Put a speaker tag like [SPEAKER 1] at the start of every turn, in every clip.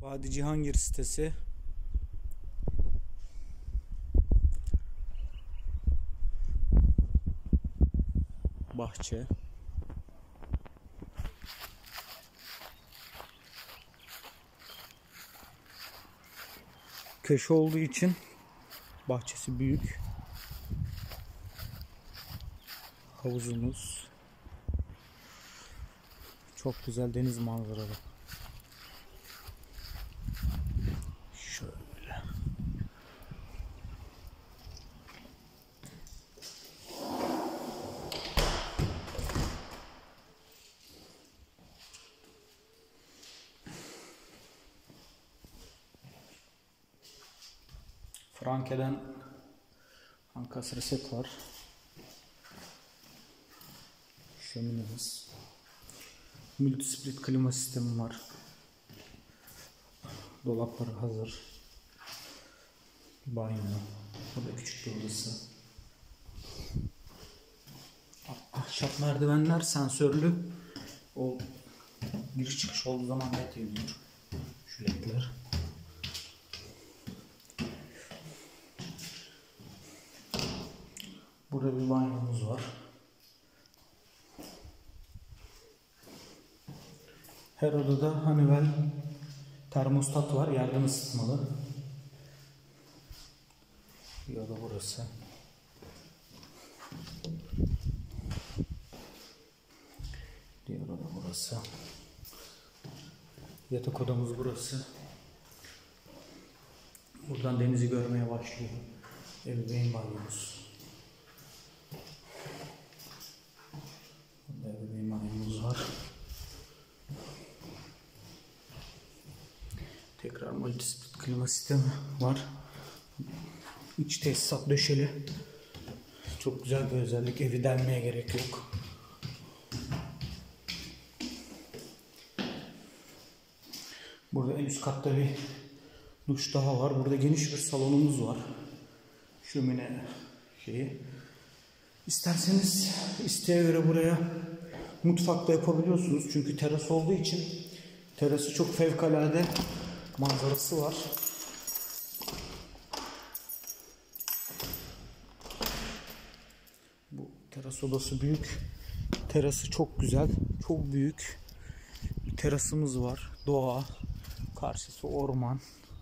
[SPEAKER 1] Vadi Cihangir sitesi. Bahçe. Köşe olduğu için bahçesi büyük. Havuzumuz. Çok güzel deniz manzaralı. Şöyle. Franke'den Ankastre set var. Şöminemiz. Multisplit klima sistemi var. Dolapları hazır. Banyo. Burada küçük bir odası. Ahşap merdivenler sensörlü. O giriş çıkış olduğu zaman net yanıyor. Şu ledler. Burada bir banyomuz var. Her odada Honeywell termostat var. Yerden ısıtmalı. Bir oda burası. Diğer oda burası. Yatak odamız burası. Buradan denizi görmeye başlıyor. Ebeveyn banyomuz. Burada ebeveyn banyomuz var. Tekrar multisplit klima sistemi var. İç tesisat döşeli. Çok güzel bir özellik. Evi delmeye gerek yok. Burada en üst katta bir duş daha var. Burada geniş bir salonumuz var. Şömine şeyi. İsterseniz isteğe göre buraya mutfakta yapabiliyorsunuz. Çünkü teras olduğu için terası çok fevkalade manzarası var. Bu teras odası büyük. Terası çok güzel. Çok büyük. Bir terasımız var. Doğa. Karşısı orman.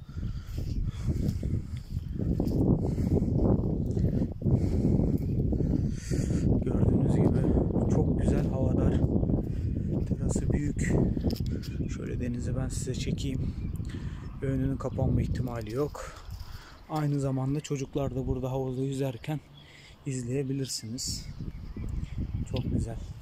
[SPEAKER 1] Gördüğünüz gibi çok güzel havadar. Terası büyük. Şöyle denizi ben size çekeyim. Önünün kapanma ihtimali yok. Aynı zamanda çocuklar da burada havuzda yüzerken izleyebilirsiniz. Çok güzel.